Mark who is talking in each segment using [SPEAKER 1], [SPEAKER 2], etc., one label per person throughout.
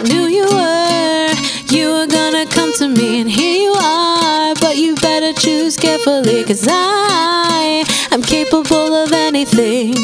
[SPEAKER 1] knew you were gonna come to me, and here you are. But you better choose carefully, 'cause I'm capable of anything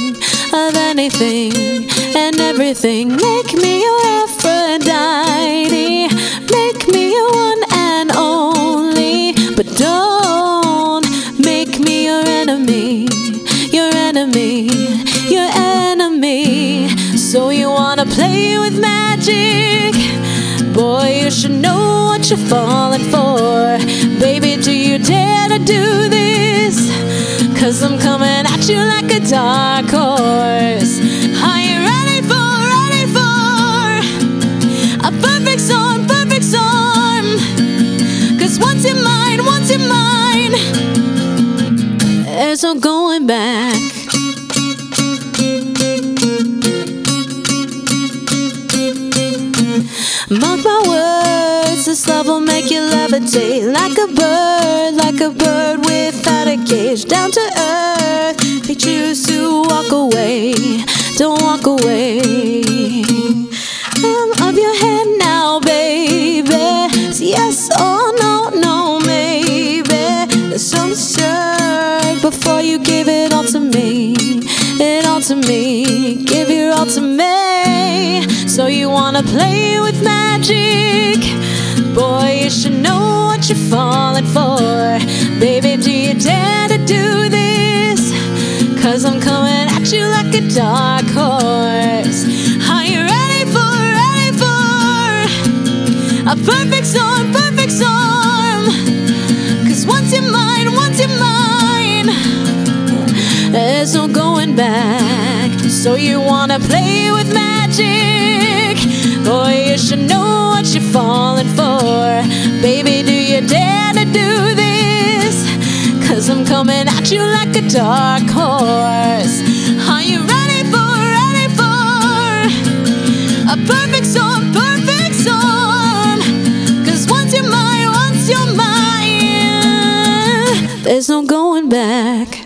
[SPEAKER 1] and everything. Make me your Aphrodite, make me your one and only, but don't make me your enemy, your enemy, your enemy. So you wanna play with magic? Boy, you should know what you're falling for. Baby, do you dare to do this? 'Cause I'm coming at you like a dark horse. Are you ready for a perfect storm, perfect storm? 'Cause once you're mine, there's no going back. Mark my words, this love will make you levitate like a bird without a cage. Down to earth, if you choose to walk away, don't walk away. I'm of your head now, baby. It's yes or no, no, maybe. So absurd before you give it all to me, give your all to me. So you wanna play with magic? Boy, you should know what you're falling for. Baby, do you dare to do this? 'Cause I'm coming at you like a dark horse. Are you ready for a perfect storm, perfect storm? 'Cause once you're mine, there's no going back. So you wanna play with magic? Boy, you should know what you're falling for. Baby, do you dare to do this? 'Cause I'm coming at you like a dark horse. Are you ready for a perfect storm, perfect storm? 'Cause once you're mine, there's no going back.